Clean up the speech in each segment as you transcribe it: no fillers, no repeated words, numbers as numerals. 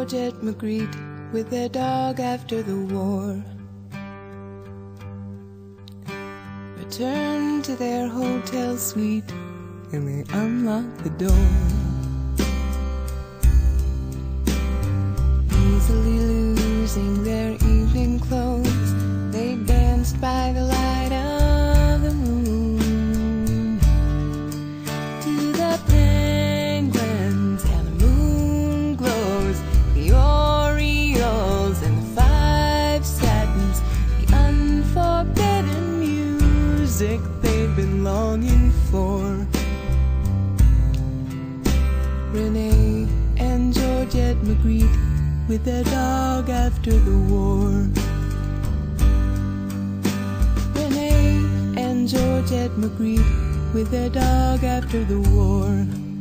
Georgette Magritte with their dog after the war returned to their hotel suite, and they unlocked the door. Easily losing their evening clothes, they danced by the light of the moon to the penguins and the moonglows, the orioles and the 5 satins, the unforbidden music they'd been longing for. Rene and Georgette Magritte with their dog after the war. Rene and Georgette Magritte with their dog after the war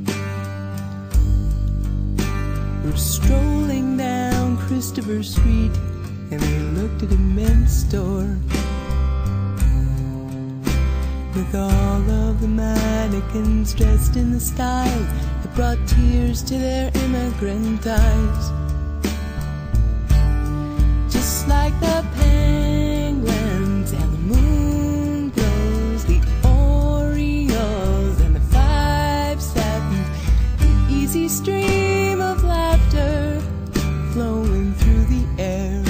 were strolling down Christopher Street, and they looked at a men's store with all of the mannequins dressed in the style that brought tears to their immigrant eyes. Just like the penguins and the moonglows, the orioles and the 5 satins, the easy stream of laughter flowing through the air.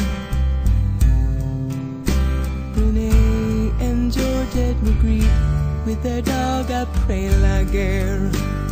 Rene and Georgette Magritte with their dog apres la guerre.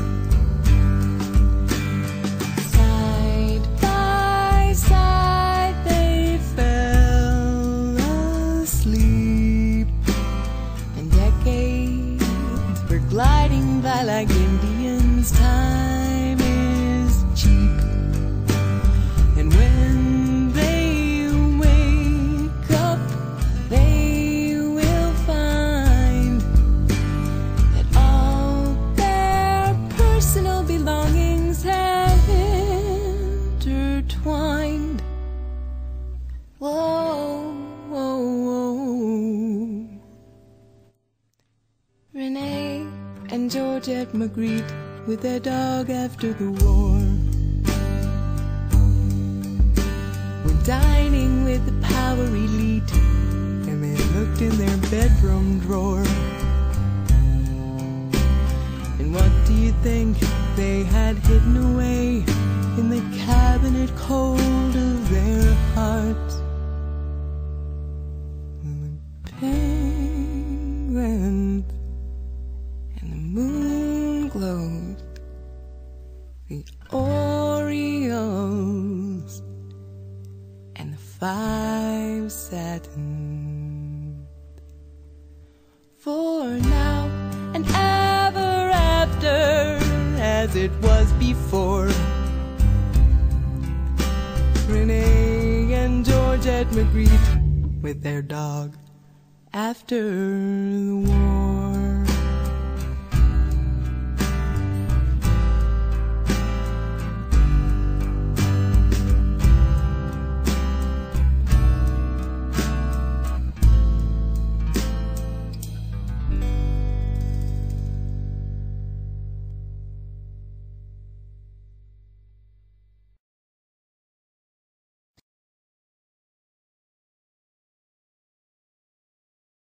Side by side they fell asleep, and decades were gliding by like Indians. Time is cheap, and when they wake up, they will find that all their personal belongings have intertwined. Whoa, whoa, whoa. Rene and Georgette Magritte with their dog after the war were dining with the power elite, and they looked in their bedroom drawer, and what do you think they had hidden away in the cabinet cold of their hearts? The penguins and the moonglows, the orioles and the 5 satins. For now and ever after, as it was before, Rene and Georgette Magritte with their dog after the war.